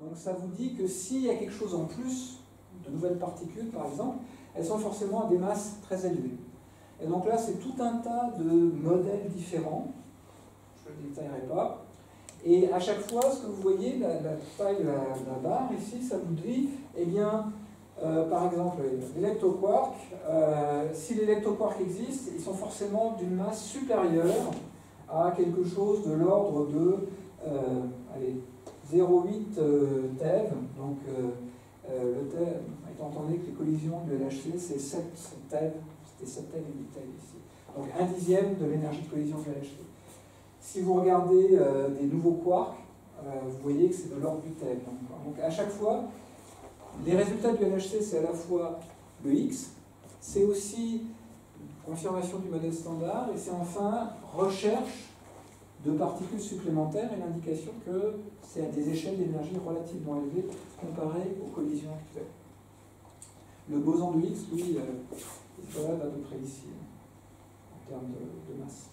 Donc ça vous dit que s'il y a quelque chose en plus, de nouvelles particules par exemple, elles sont forcément à des masses très élevées. Et donc là, c'est tout un tas de modèles différents, je ne le détaillerai pas, et à chaque fois, ce que vous voyez, la taille de la barre ici, ça vous dit, eh bien, par exemple, l'électroquark, si l'électroquark existe, ils sont forcément d'une masse supérieure à quelque chose de l'ordre de allez, 0,8 TeV. Donc, le TeV, étant entendu que les collisions de LHC, c'est 7 TeV, c'était 7 TeV et 8 TeV ici. Donc, 1/10 de l'énergie de collision de LHC. Si vous regardez des nouveaux quarks, vous voyez que c'est de l'ordre du TeV. Donc, à chaque fois, les résultats du LHC, c'est à la fois le X, c'est aussi confirmation du modèle standard, et c'est enfin recherche de particules supplémentaires et l'indication que c'est à des échelles d'énergie relativement élevées comparées aux collisions actuelles. Le boson de Higgs, lui, il se relève à peu près ici, en termes de masse.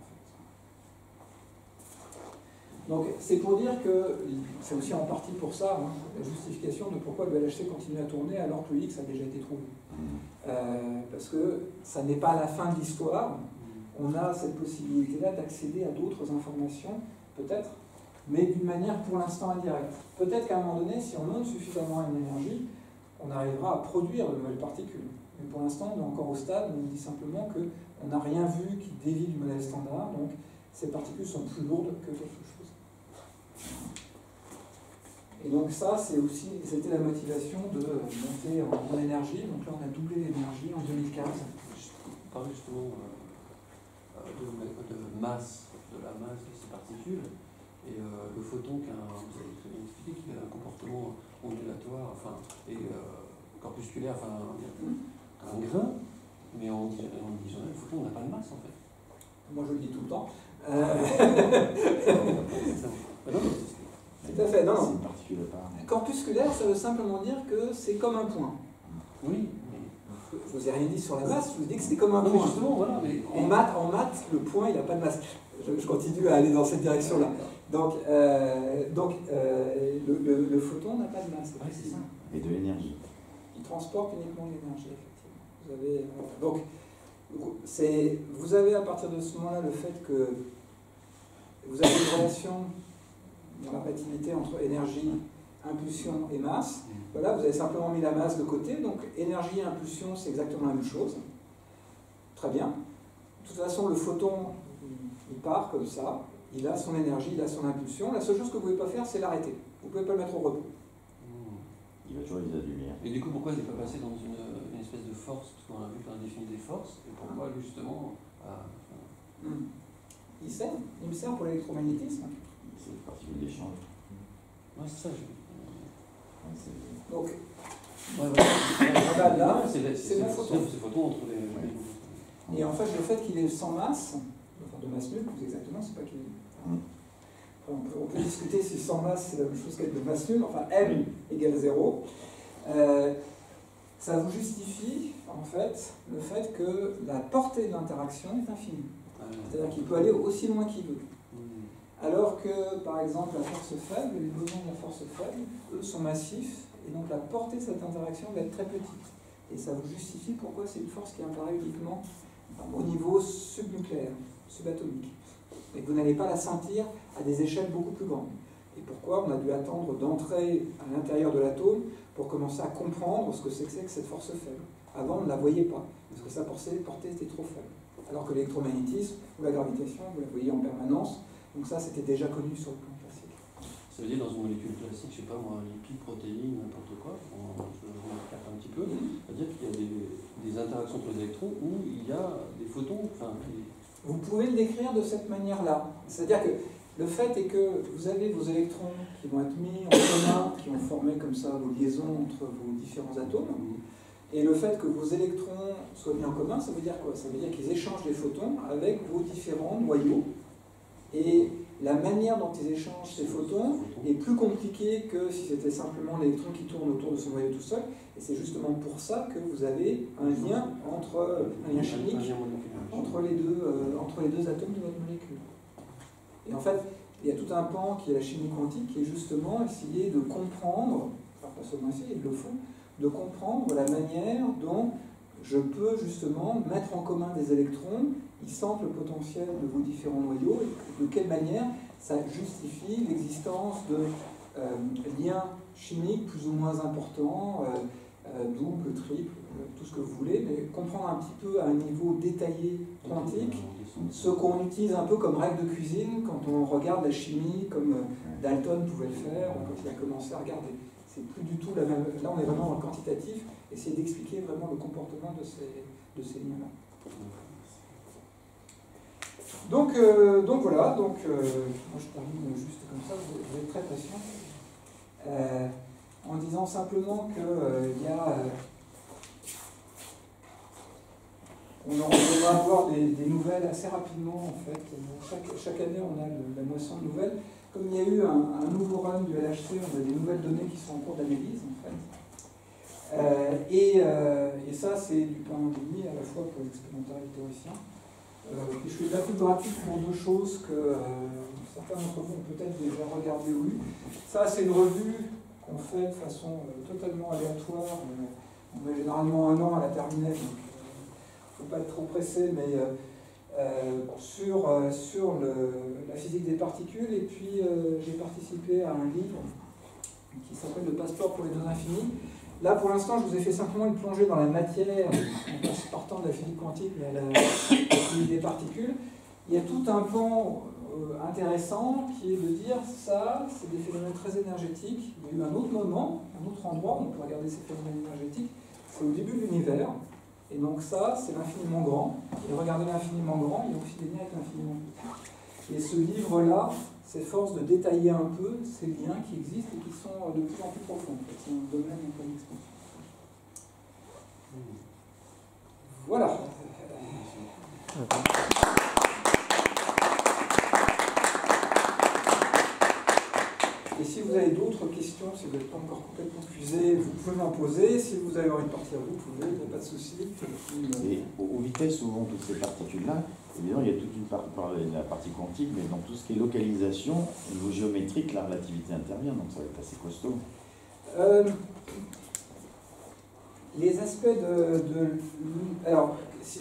Donc c'est pour dire que, c'est aussi en partie pour ça, hein, la justification de pourquoi le LHC continue à tourner alors que le X a déjà été trouvé. Parce que ça n'est pas la fin de l'histoire, on a cette possibilité-là d'accéder à d'autres informations, peut-être, mais d'une manière pour l'instant indirecte. Peut-être qu'à un moment donné, si on monte suffisamment une énergie, on arrivera à produire de nouvelles particules. Mais pour l'instant, on est encore au stade où on dit simplement qu'on n'a rien vu qui dévie du modèle standard, donc ces particules sont plus lourdes que quelque chose. Et donc ça, c'était la motivation de monter en énergie. Donc là, on a doublé l'énergie en 2015. On parle justement de masse, de la masse de ces particules. Et le photon, vous avez très bien expliqué qu'il a un comportement ondulatoire, enfin, et corpusculaire, enfin, un grain. Mais en disant, le photon n'a pas de masse en fait. Moi, je le dis tout le temps. Non, tout à fait, non. C'est une particule à part. Corpusculaire, ça veut simplement dire que c'est comme un point. Oui. Je vous ai rien dit sur la masse, je vous dis que c'est comme un non, point. Mais justement, voilà. Mais... En maths, le point, il n'a pas de masse. Je continue à aller dans cette direction-là. Donc, le photon n'a pas de masse. Oui, c'est ça. Et de l'énergie. Il transporte uniquement l'énergie, effectivement. Vous avez à partir de ce moment-là le fait que vous avez une relation dans la relativité entre énergie, impulsion et masse. Voilà, vous avez simplement mis la masse de côté, donc énergie et impulsion, c'est exactement la même chose. Très bien. De toute façon, le photon, il part comme ça, il a son énergie, il a son impulsion. La seule chose que vous ne pouvez pas faire, c'est l'arrêter. Vous ne pouvez pas le mettre au repos. Il va toujours utiliser de lumière. Et du coup, pourquoi il n'est pas passé dans une espèce de force, parce qu'on a vu qu'on a défini des forces, et pourquoi justement... Il me sert pour l'électromagnétisme. C'est une particule d'échange. Ouais, c'est ça. Donc, là, c'est mon photon. C'est photon entre les... Et en fait, le fait qu'il est sans masse, enfin de masse nulle, plus exactement, c'est pas qu'il est... On peut discuter si sans masse c'est la même chose qu'être de masse nulle, enfin M égale 0. Ça vous justifie, en fait, le fait que la portée de l'interaction est infinie. C'est-à-dire qu'il peut aller aussi loin qu'il veut. Alors que, par exemple, la force faible, les bosons de la force faible, eux, sont massifs, et donc la portée de cette interaction va être très petite. Et ça vous justifie pourquoi c'est une force qui apparaît uniquement au niveau subnucléaire, subatomique. Et que vous n'allez pas la sentir à des échelles beaucoup plus grandes. Et pourquoi on a dû attendre d'entrer à l'intérieur de l'atome pour commencer à comprendre ce que c'est que cette force faible. Avant, on ne la voyait pas, parce que sa portée était trop faible. Alors que l'électromagnétisme ou la gravitation, vous la voyez en permanence. Donc ça, c'était déjà connu sur le plan classique. Ça veut dire dans une molécule classique, je ne sais pas moi, lipide, protéines, n'importe quoi, je regarde un petit peu, c'est-à-dire qu'il y a des interactions entre les électrons où il y a des photons, enfin... Vous pouvez le décrire de cette manière-là. C'est-à-dire que le fait est que vous avez vos électrons qui vont être mis en commun, qui vont former comme ça vos liaisons entre vos différents atomes. Et le fait que vos électrons soient mis en commun, ça veut dire quoi? Ça veut dire qu'ils échangent des photons avec vos différents noyaux. Et la manière dont ils échangent ces photons est plus compliquée que si c'était simplement l'électron qui tourne autour de son noyau tout seul. Et c'est justement pour ça que vous avez un lien chimique entre les deux atomes de votre molécule. Et en fait, Il y a tout un pan qui est la chimie quantique, qui est justement essayer de comprendre, enfin pas seulement essayer, ils le font, de comprendre la manière dont je peux justement mettre en commun des électrons, ils sentent le potentiel de vos différents noyaux, et de quelle manière ça justifie l'existence de liens chimiques plus ou moins importants, double, triple, tout ce que vous voulez, mais comprendre un petit peu à un niveau détaillé quantique ce qu'on utilise un peu comme règle de cuisine quand on regarde la chimie comme Dalton pouvait le faire ou quand il a commencé à regarder. C'est plus du tout la même. Là, on est vraiment dans le quantitatif, essayer d'expliquer vraiment le comportement de ces liens-là. Donc voilà, moi je termine juste comme ça, vous êtes très patient, en disant simplement qu'il y a. On va avoir des nouvelles assez rapidement en fait. Chaque année on a la moisson de nouvelles. Comme il y a eu un nouveau run du LHC, on a des nouvelles données qui sont en cours d'analyse en fait. Et ça c'est du pain béni à la fois pour l'expérimental et le théoricien. Je fais de la pub gratuite pour deux choses que certains d'entre vous ont peut-être déjà regardé ou lu. Ça c'est une revue qu'on fait de façon totalement aléatoire. On met généralement 1 an à la terminer. Donc, il ne faut pas être trop pressé, mais sur la physique des particules. Et puis, j'ai participé à un livre qui s'appelle Le passeport pour les données infinies. Là, pour l'instant, je vous ai fait simplement une plongée dans la matière, en partant de la physique quantique, mais à la physique des particules. Il y a tout un pan intéressant qui est de dire ça, c'est des phénomènes très énergétiques. Il y a eu un autre moment, un autre endroit où on peut regarder ces phénomènes énergétiques, c'est au début de l'univers. Et donc ça, c'est l'infiniment grand. Et regardez l'infiniment grand, il y a aussi des liens avec l'infiniment petit. Et ce livre-là s'efforce de détailler un peu ces liens qui existent et qui sont de plus en plus profonds. C'est un domaine un peu d'expansion. Voilà. Et si vous avez d'autres questions, si vous n'êtes pas encore complètement épuisé, vous pouvez m'en poser. Si vous avez envie de partir, vous pouvez, il n'y a pas de souci. Et aux vitesses où vont toutes ces particules-là, évidemment, il y a toute une la partie quantique, mais dans tout ce qui est localisation, au niveau géométrique, la relativité intervient, donc ça va être assez costaud. Les aspects alors,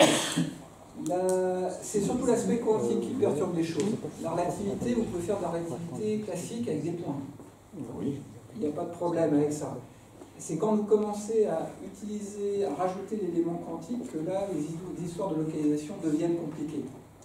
c'est surtout l'aspect quantique qui perturbe les choses. La relativité, vous pouvez faire de la relativité classique avec des points. Oui. Il n'y a pas de problème avec ça. C'est quand vous commencez à utiliser, à rajouter l'élément quantique que là, les histoires de localisation deviennent compliquées.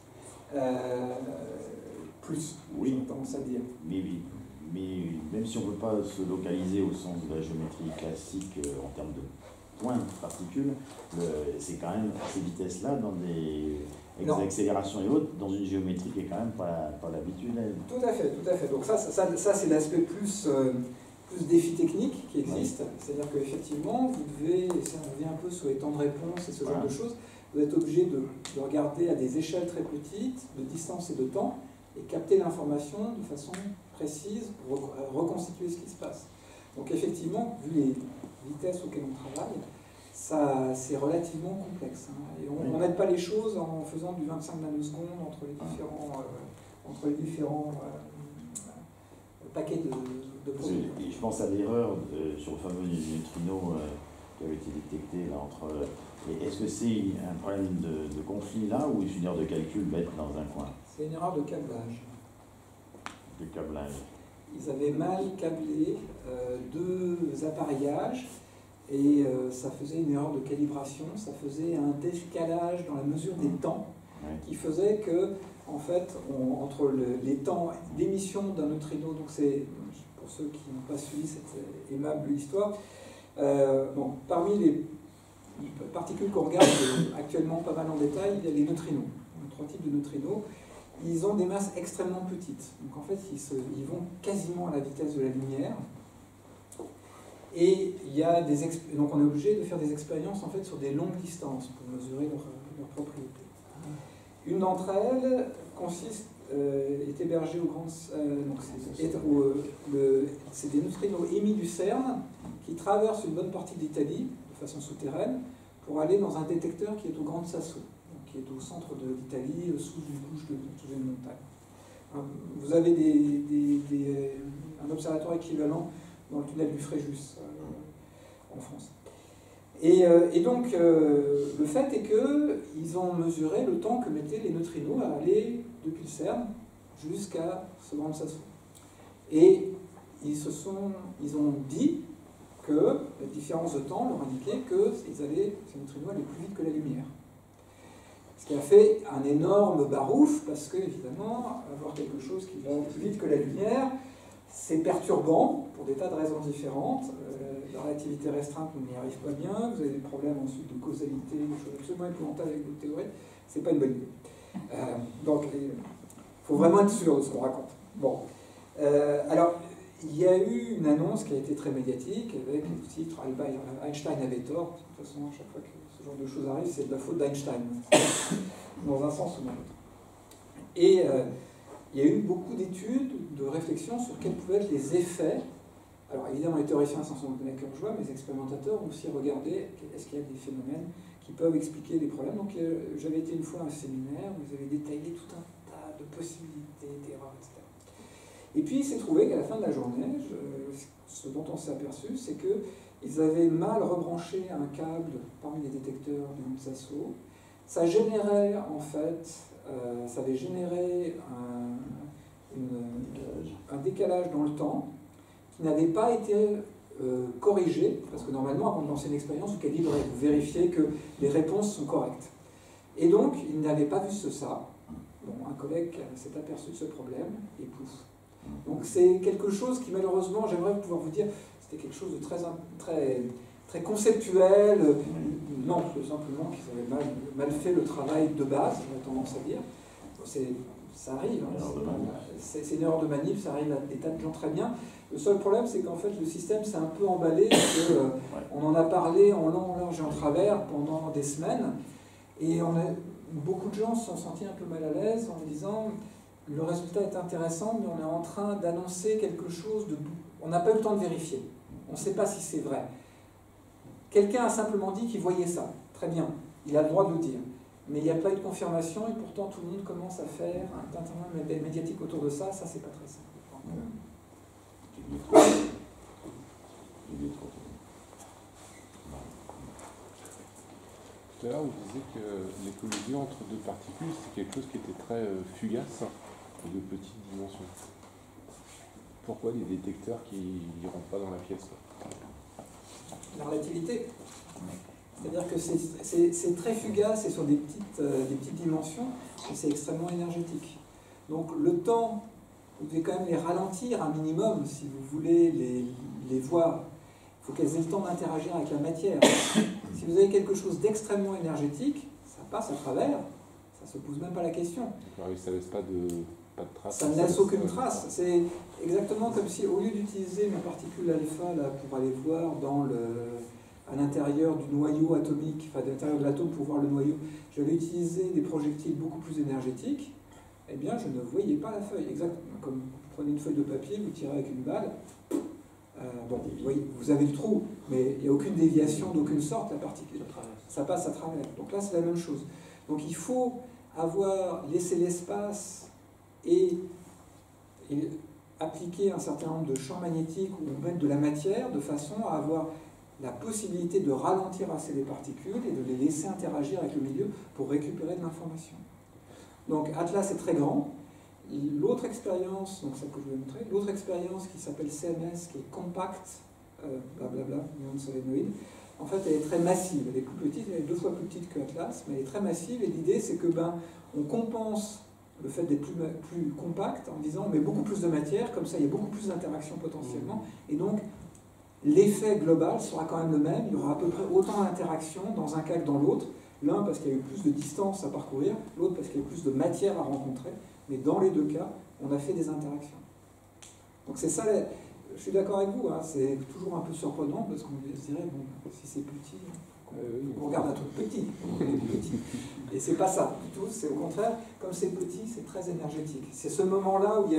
Plus, oui, j'ai tendance à dire. Mais même si on ne peut pas se localiser au sens de la géométrie classique en termes de points de particules, c'est quand même à ces vitesses-là, dans des accélérations et autres, dans une géométrie qui est quand même pas l'habituelle. Tout à fait, tout à fait. Donc ça c'est l'aspect plus défi technique qui existe. Ouais. C'est-à-dire qu'effectivement, vous devez, et ça revient un peu sur les temps de réponse et ce genre de choses, vous êtes obligé de regarder à des échelles très petites, de distance et de temps, et capter l'information de façon précise pour reconstituer ce qui se passe. Donc effectivement, vu les vitesses auxquelles on travaille, c'est relativement complexe. Hein. Et on n'aide pas les choses en faisant du 25 nanosecondes entre les différents paquets de produits. Je pense à l'erreur sur le fameux neutrino qui avait été détecté là, entre... Est-ce que c'est un problème de conflit là ou une erreur de calcul bête dans un coin? C'est une erreur de câblage. De câblage. Ils avaient mal câblé deux appareillages et ça faisait une erreur de calibration, ça faisait un décalage dans la mesure des temps qui faisait que, en fait, entre les temps d'émission d'un neutrino, donc c'est, pour ceux qui n'ont pas suivi cette aimable histoire, parmi les particules qu'on regarde actuellement pas mal en détail, il y a les neutrinos, 3 types de neutrinos. Ils ont des masses extrêmement petites. Donc en fait, ils vont quasiment à la vitesse de la lumière. Et il y a donc on est obligé de faire des expériences en fait sur des longues distances pour mesurer leurs propriétés. Une d'entre elles est hébergée au Grand... c'est des neutrinos émis du CERN qui traversent une bonne partie de l'Italie de façon souterraine pour aller dans un détecteur qui est au Grand Sasso, qui est au centre de l'Italie, sous une couche sous une montagne. vous avez un observatoire équivalent dans le tunnel du Fréjus, en France. Et donc, le fait est qu'ils ont mesuré le temps que mettaient les neutrinos à aller depuis le CERN jusqu'à ce grand Sasso. Et ils ont dit que la différence de temps leur indiquait que ces neutrinos allaient plus vite que la lumière. Ce qui a fait un énorme barouf, parce que, évidemment, avoir quelque chose qui va plus vite que la lumière, c'est perturbant pour des tas de raisons différentes. La relativité restreinte, on n'y arrive pas bien. Vous avez des problèmes ensuite de causalité, des choses absolument épouvantables avec votre théorie. C'est pas une bonne idée. Donc, il faut vraiment être sûr de ce qu'on raconte. Bon. Alors, il y a eu une annonce qui a été très médiatique avec le titre Einstein avait tort. De toute façon, à chaque fois que ce genre de choses arrive, c'est de la faute d'Einstein, dans un sens ou dans l'autre. Et il y a eu beaucoup d'études, de réflexions sur quels pouvaient être les effets. Alors évidemment, les théoriciens s'en sont donnés à cœur joie, mais les expérimentateurs ont aussi regardé est-ce qu'il y a des phénomènes qui peuvent expliquer des problèmes. Donc j'avais été une fois à un séminaire où ils avaient détaillé tout un tas de possibilités, d'erreurs, etc. Et puis il s'est trouvé qu'à la fin de la journée, ce dont on s'est aperçu, c'est qu'ils avaient mal rebranché un câble parmi les détecteurs du Sasso. Ça générait en fait, ça avait généré un décalage dans le temps qui n'avait pas été corrigé, parce que normalement, avant de lancer une expérience, vous calibrez, vous vérifiez que les réponses sont correctes. Et donc, ils n'avaient pas vu ça. Bon, un collègue s'est aperçu de ce problème, et pouf. Donc c'est quelque chose qui, malheureusement, j'aimerais pouvoir vous dire, c'était quelque chose de très conceptuel. Non, tout simplement qu'ils avaient mal fait le travail de base, j'aurais tendance à dire. Ça arrive, hein, c'est une erreur de manip, ça arrive à des tas de gens très bien. Le seul problème, c'est qu'en fait, le système s'est un peu emballé, on en a parlé en long, en large et en travers pendant des semaines, et beaucoup de gens se sont sentis un peu mal à l'aise en disant le résultat est intéressant, mais on est en train d'annoncer quelque chose de... On n'a pas eu le temps de vérifier, on ne sait pas si c'est vrai. Quelqu'un a simplement dit qu'il voyait ça, très bien, il a le droit de le dire. Mais il n'y a pas eu de confirmation, et pourtant tout le monde commence à faire un tintamarre médiatique autour de ça, c'est pas très simple. Tout à l'heure, vous disiez que les collisions entre deux particules, c'est quelque chose qui était très fugace et de petite dimension. Pourquoi des détecteurs qui ne rentrent pas dans la pièce? La relativité. C'est-à-dire que c'est très fugace et sur des petites dimensions, et c'est extrêmement énergétique. Donc le temps, vous devez quand même les ralentir un minimum si vous voulez les voir. Il faut qu'elles aient le temps d'interagir avec la matière. Si vous avez quelque chose d'extrêmement énergétique, ça passe à travers, ça ne se pose même pas la question. Alors, ça ne laisse pas de trace. Ça ne laisse aucune trace. C'est exactement comme si, au lieu d'utiliser mes particules alpha là, pour aller voir à l'intérieur du noyau atomique, enfin à l'intérieur de l'atome pour voir le noyau, j'avais utilisé des projectiles beaucoup plus énergétiques, eh bien je ne voyais pas la feuille. Exactement comme vous prenez une feuille de papier, vous tirez avec une balle, bon, vous avez le trou, mais il n'y a aucune déviation d'aucune sorte, la particule. Ça passe à travers. Donc là, c'est la même chose. Donc il faut laisser l'espace et appliquer un certain nombre de champs magnétiques ou mettre de la matière de façon à avoir la possibilité de ralentir assez les particules et de les laisser interagir avec le milieu pour récupérer de l'information. Donc Atlas est très grand. L'autre expérience, donc celle que je vais montrer, l'autre expérience qui s'appelle CMS, qui est compact, blablabla, ion solénoïde, en fait elle est très massive, elle est plus petite, elle est 2 fois plus petite que Atlas, mais elle est très massive, et l'idée c'est que on compense le fait d'être plus compact en disant on met beaucoup plus de matière, comme ça il y a beaucoup plus d'interactions potentiellement, et donc l'effet global sera quand même le même, il y aura à peu près autant d'interactions dans un cas que dans l'autre, l'un parce qu'il y a eu plus de distance à parcourir, l'autre parce qu'il y a eu plus de matière à rencontrer, mais dans les deux cas, on a fait des interactions. Donc c'est ça, je suis d'accord avec vous, hein, c'est toujours un peu surprenant parce qu'on se dirait, bon, si c'est petit, on regarde un truc petit. Et c'est pas ça du tout, c'est au contraire, comme c'est petit, c'est très énergétique. C'est ce moment-là où il y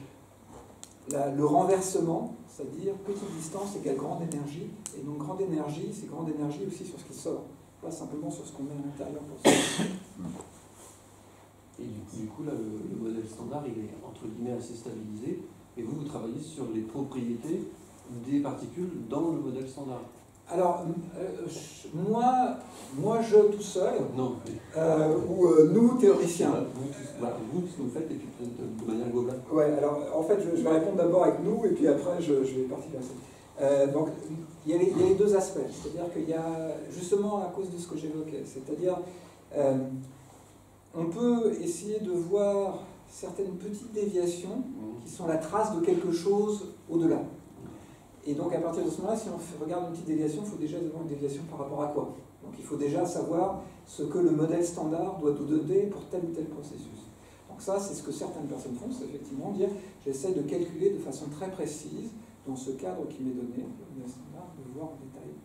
a le renversement, c'est-à-dire petite distance égale grande énergie, et donc grande énergie, c'est grande énergie aussi sur ce qui sort, pas simplement sur ce qu'on met à l'intérieur pour ça. Et du coup là, le modèle standard, il est entre guillemets assez stabilisé. Et vous travaillez sur les propriétés des particules dans le modèle standard. Alors, moi, je tout seul, Non. ou nous, théoriciens. Vous, ce que vous faites, et puis de manière globale. Ouais, alors en fait, je vais répondre d'abord avec nous, et puis après, je vais partir vers ça. Donc, il y a les deux aspects. C'est-à-dire qu'il y a, justement à cause de ce que j'évoquais, c'est-à-dire, on peut essayer de voir certaines petites déviations qui sont la trace de quelque chose au-delà. Et donc, à partir de ce moment-là, si on regarde une petite déviation, il faut déjà avoir une déviation par rapport à quoi? Donc, il faut déjà savoir ce que le modèle standard doit nous donner pour tel ou tel processus. Donc ça, c'est ce que certaines personnes font, c'est effectivement dire, j'essaie de calculer de façon très précise, dans ce cadre qui m'est donné, le modèle standard, de voir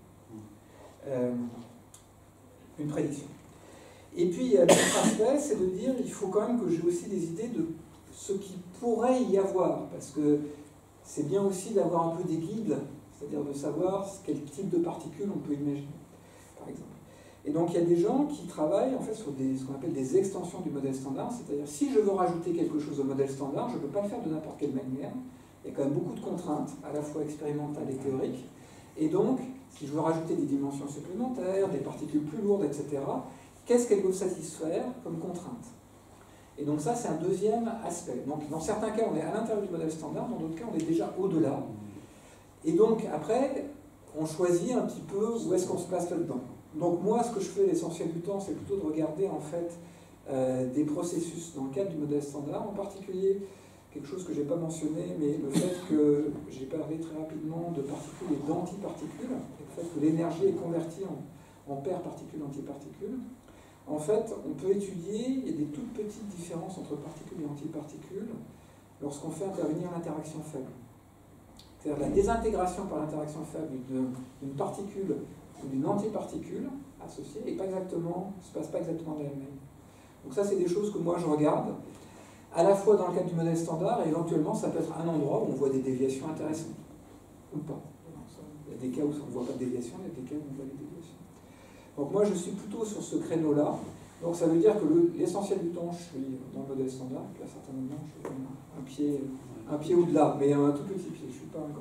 en détail une prédiction. Et puis, il y a l'autre aspect, c'est de dire, il faut quand même que j'ai aussi des idées de ce qui pourrait y avoir, parce que c'est bien aussi d'avoir un peu des guides, c'est-à-dire de savoir quel type de particules on peut imaginer, par exemple. Et donc il y a des gens qui travaillent en fait sur ce qu'on appelle des extensions du modèle standard, c'est-à-dire si je veux rajouter quelque chose au modèle standard, je ne peux pas le faire de n'importe quelle manière. Il y a quand même beaucoup de contraintes, à la fois expérimentales et théoriques. Et donc, si je veux rajouter des dimensions supplémentaires, des particules plus lourdes, etc., qu'est-ce qu'elles doivent satisfaire comme contrainte? Et donc ça, c'est un deuxième aspect. Donc dans certains cas, on est à l'intérieur du modèle standard, dans d'autres cas, on est déjà au-delà. Et donc après, on choisit un petit peu où est-ce qu'on se place là-dedans. Donc moi, ce que je fais l'essentiel du temps, c'est plutôt de regarder en fait des processus dans le cadre du modèle standard, en particulier quelque chose que je n'ai pas mentionné, mais le fait que j'ai parlé très rapidement de particules et d'antiparticules, et le fait que l'énergie est convertie en paires particules-antiparticules. En fait, on peut étudier, il y a des toutes petites différences entre particules et antiparticules lorsqu'on fait intervenir l'interaction faible. C'est-à-dire la désintégration par l'interaction faible d'une particule ou d'une antiparticule associée ne se passe pas exactement de la même manière. Donc ça, c'est des choses que moi je regarde, à la fois dans le cadre du modèle standard, et éventuellement ça peut être un endroit où on voit des déviations intéressantes, ou pas. Il y a des cas où on ne voit pas de déviation, il y a des cas où on voit des déviations. Donc moi je suis plutôt sur ce créneau-là, donc ça veut dire que l'essentiel du temps je suis dans le modèle standard, et puis à certains moments je suis un pied au-delà, mais un tout petit pied, je ne suis pas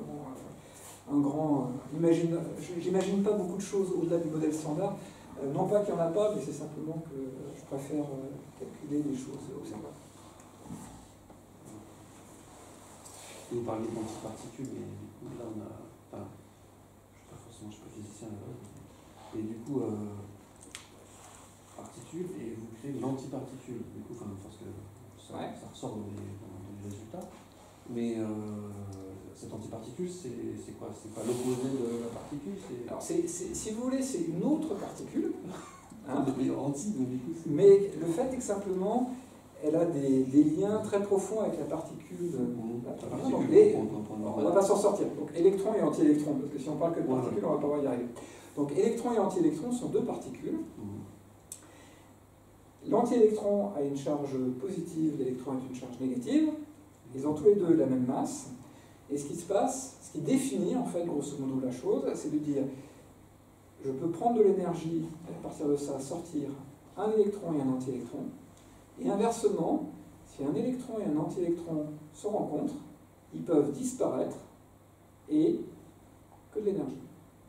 j'imagine pas beaucoup de choses au-delà du modèle standard, non pas qu'il n'y en a pas, mais c'est simplement que je préfère calculer des choses observables. Vous parlez d'antiparticules, mais du coup là on a, enfin, je ne suis pas physicien là-bas, et du coup particules, et vous créez de l'antiparticule, du coup, parce que ça ressort dans les résultats, mais cette antiparticule, c'est quoi? C'est pas l'opposé de la particule? Alors, si vous voulez, c'est une autre particule. Hein, anti, donc, du coup, mais le fait est que simplement, elle a des liens très profonds avec la particule. On ne va pas s'en sortir. Donc électron et anti-électron, parce que si on parle que de particules, on ne va pas pouvoir y arriver. Donc électron et anti-électron sont deux particules. L'anti-électron a une charge positive, l'électron a une charge négative. Ils ont tous les deux la même masse. Et ce qui se passe, ce qui définit en fait grosso modo la chose, c'est de dire je peux prendre de l'énergie et à partir de ça sortir un électron et un anti-électron. Et inversement, si un électron et un anti-électron se rencontrent, ils peuvent disparaître et que de l'énergie.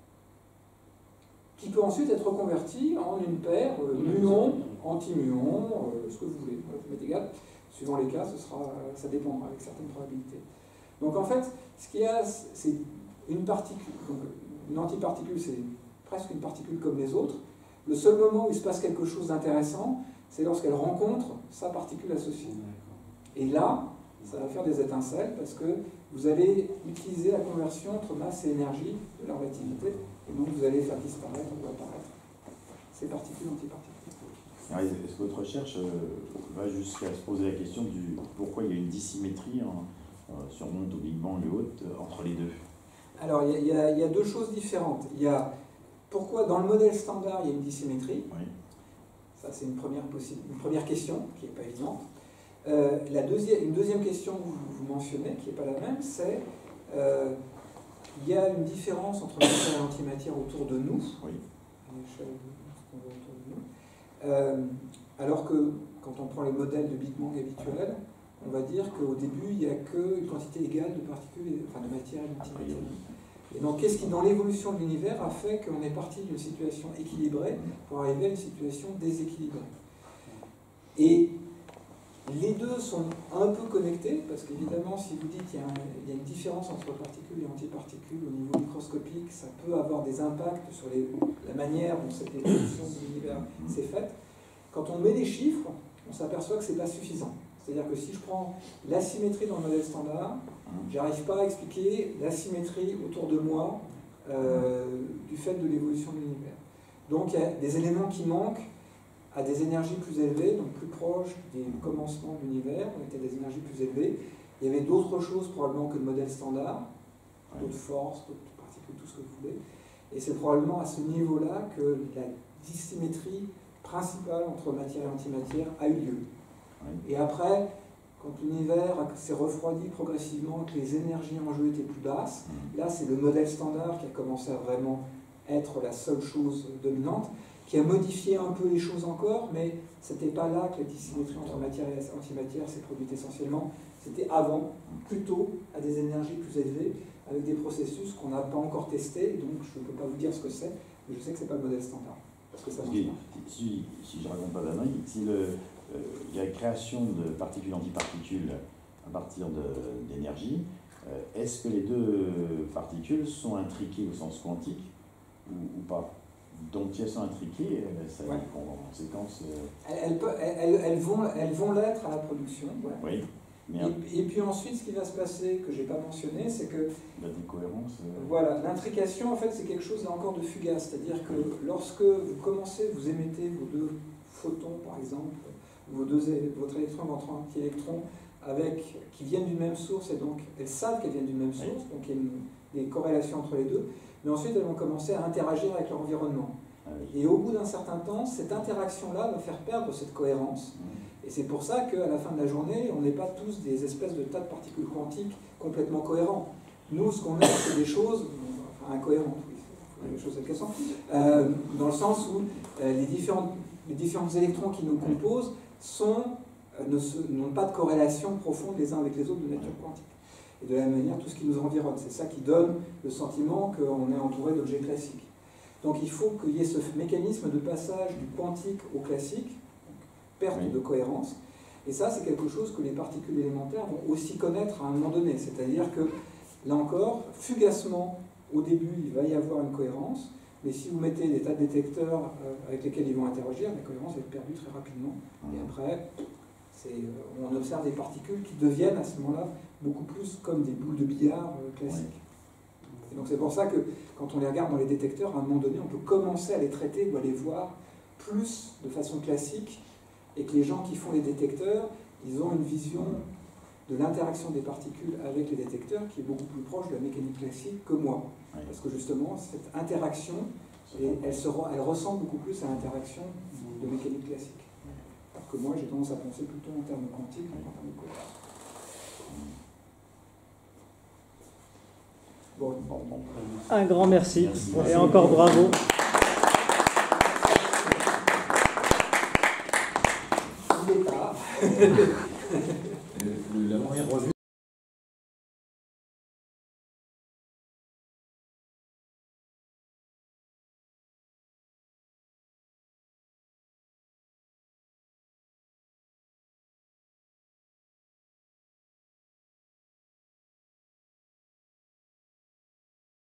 Qui peut ensuite être reconvertie en une paire muon, anti-muon, ce que vous voulez, vous mettez égal. Suivant les cas, ça dépendra avec certaines probabilités. Donc en fait, ce qu'il y a, c'est une particule. Donc, une antiparticule, c'est presque une particule comme les autres. Le seul moment où il se passe quelque chose d'intéressant, c'est lorsqu'elle rencontre sa particule associée. Et là, ça va faire des étincelles parce que vous allez utiliser la conversion entre masse et énergie de la relativité, et donc vous allez faire disparaître ou apparaître ces particules antiparticules. Est-ce que votre recherche va jusqu'à se poser la question du pourquoi il y a une dissymétrie sur onde au Big Bang et autres entre les deux? Alors il y a deux choses différentes. Il y a pourquoi dans le modèle standard il y a une dissymétrie. Oui. Ça c'est une première question qui n'est pas évidente. Une deuxième question que vous mentionnez, qui n'est pas la même, c'est il y a une différence entre matière et antimatière autour de nous, oui. à l'échelle de ce qu'on voit autour de nous, Alors que quand on prend les modèles de Big Bang habituels, on va dire qu'au début, il n'y a qu'une quantité égale de particules, enfin de matière et d'antimatière. Et donc, qu'est-ce qui, dans l'évolution de l'univers, a fait qu'on est parti d'une situation équilibrée pour arriver à une situation déséquilibrée? Et les deux sont un peu connectés, parce qu'évidemment, si vous dites qu'il y a une différence entre particules et antiparticules au niveau microscopique, ça peut avoir des impacts sur la manière dont cette évolution de l'univers s'est faite. Quand on met des chiffres, on s'aperçoit que ce n'est pas suffisant. C'est-à-dire que si je prends l'asymétrie dans le modèle standard, je n'arrive pas à expliquer l'asymétrie autour de moi du fait de l'évolution de l'univers. Donc il y a des éléments qui manquent à des énergies plus élevées, donc plus proches des commencements de l'univers, on était des énergies plus élevées. Il y avait d'autres choses probablement que le modèle standard, d'autres forces, d'autres particules, tout ce que vous voulez. Et c'est probablement à ce niveau-là que la dissymétrie principale entre matière et antimatière a eu lieu. Et après, quand l'univers s'est refroidi progressivement, que les énergies en jeu étaient plus basses, là c'est le modèle standard qui a commencé à vraiment être la seule chose dominante, qui a modifié un peu les choses encore, mais c'était pas là que la dissymétrie entre matière et antimatière s'est produite essentiellement, c'était avant, plutôt à des énergies plus élevées, avec des processus qu'on n'a pas encore testés, donc je ne peux pas vous dire ce que c'est, mais je sais que ce n'est pas le modèle standard. Parce que ça marche pas. Si je ne raconte pas d'annerie, si il y a création de particules antiparticules à partir d'énergie, est-ce que les deux particules sont intriquées au sens quantique ou pas? Donc si elles sont intriquées, ça a en conséquence... Elles vont l'être à la production. Ouais. Oui. Et puis ensuite, ce qui va se passer, que je n'ai pas mentionné, c'est que... La décohérence... Voilà, l'intrication, en fait, c'est quelque chose là encore de fugace. C'est-à-dire que lorsque vous commencez, vous émettez vos deux photons, par exemple, votre électron et votre anti-électron, qui viennent d'une même source, et donc elles savent qu'elles viennent d'une même source, donc il y a des corrélations entre les deux, mais ensuite elles vont commencer à interagir avec leur environnement. Et au bout d'un certain temps, cette interaction-là va faire perdre cette cohérence. Et c'est pour ça qu'à la fin de la journée, on n'est pas tous des espèces de tas de particules quantiques complètement cohérents. Nous, ce qu'on a, c'est des choses, enfin incohérentes, oui, les choses qu'elles sont, dans le sens où les différents électrons qui nous composent n'ont pas de corrélation profonde les uns avec les autres de nature quantique. Et de la même manière, tout ce qui nous environne, c'est ça qui donne le sentiment qu'on est entouré d'objets classiques. Donc il faut qu'il y ait ce mécanisme de passage du quantique au classique, perte de cohérence, et ça c'est quelque chose que les particules élémentaires vont aussi connaître à un moment donné, c'est-à-dire que, là encore, fugacement, au début il va y avoir une cohérence, mais si vous mettez des tas de détecteurs avec lesquels ils vont interagir, la cohérence va être perdue très rapidement, et après, on observe des particules qui deviennent à ce moment-là beaucoup plus comme des boules de billard classiques. Et donc c'est pour ça que quand on les regarde dans les détecteurs, à un moment donné, on peut commencer à les traiter ou à les voir plus de façon classique, et que les gens qui font les détecteurs, ils ont une vision de l'interaction des particules avec les détecteurs qui est beaucoup plus proche de la mécanique classique que moi. Parce que justement, cette interaction, elle ressemble beaucoup plus à l'interaction de mécanique classique. Alors que moi, j'ai tendance à penser plutôt en termes quantiques qu'en termes de cohérence. Un grand merci. Et encore bravo. Il est tard.